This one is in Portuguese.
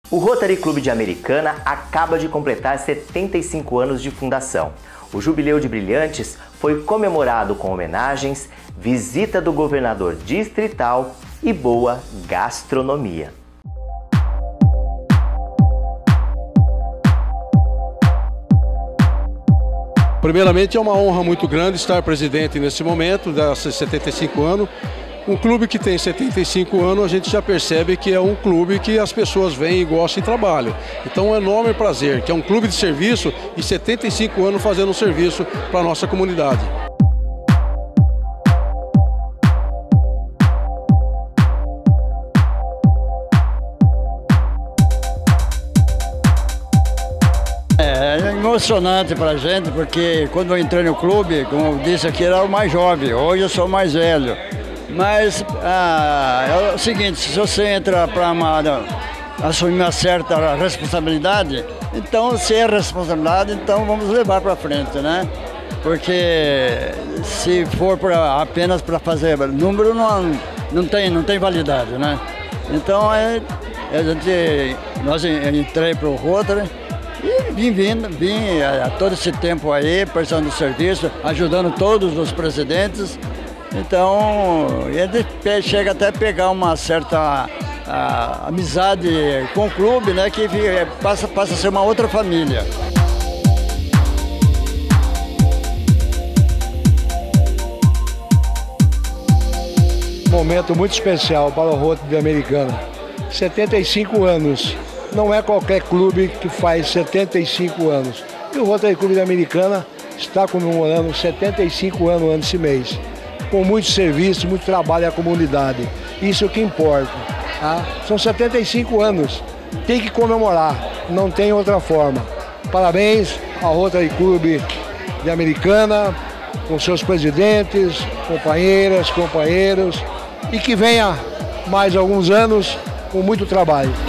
O Rotary Clube de Americana acaba de completar 75 anos de fundação. O Jubileu de Brilhantes foi comemorado com homenagens, visita do governador distrital e boa gastronomia. Primeiramente, é uma honra muito grande estar presidente nesse momento, desses 75 anos. Um clube que tem 75 anos, a gente já percebe que é um clube que as pessoas vêm e gostam e trabalham. Então é um enorme prazer, que é um clube de serviço e 75 anos fazendo um serviço para a nossa comunidade. É emocionante para a gente, porque quando eu entrei no clube, como eu disse aqui, eu era o mais jovem, hoje eu sou o mais velho. Mas é o seguinte, se você entra para assumir uma certa responsabilidade, então se é responsabilidade, então vamos levar para frente, né? Porque se for apenas para fazer número, não tem validade, né? Então nós entrei para o Rotary e vim a todo esse tempo aí, prestando serviço, ajudando todos os presidentes. Então, ele chega até a pegar uma certa amizade com o clube, né, que passa a ser uma outra família. Momento muito especial para o Rotary de Americana. 75 anos. Não é qualquer clube que faz 75 anos. E o Rotary Clube de Americana está comemorando 75 anos nesse mês. Com muito serviço, muito trabalho à comunidade. Isso é o que importa. Tá? São 75 anos. Tem que comemorar, não tem outra forma. Parabéns ao Rotary Clube de Americana, com seus presidentes, companheiras, companheiros, e que venha mais alguns anos com muito trabalho.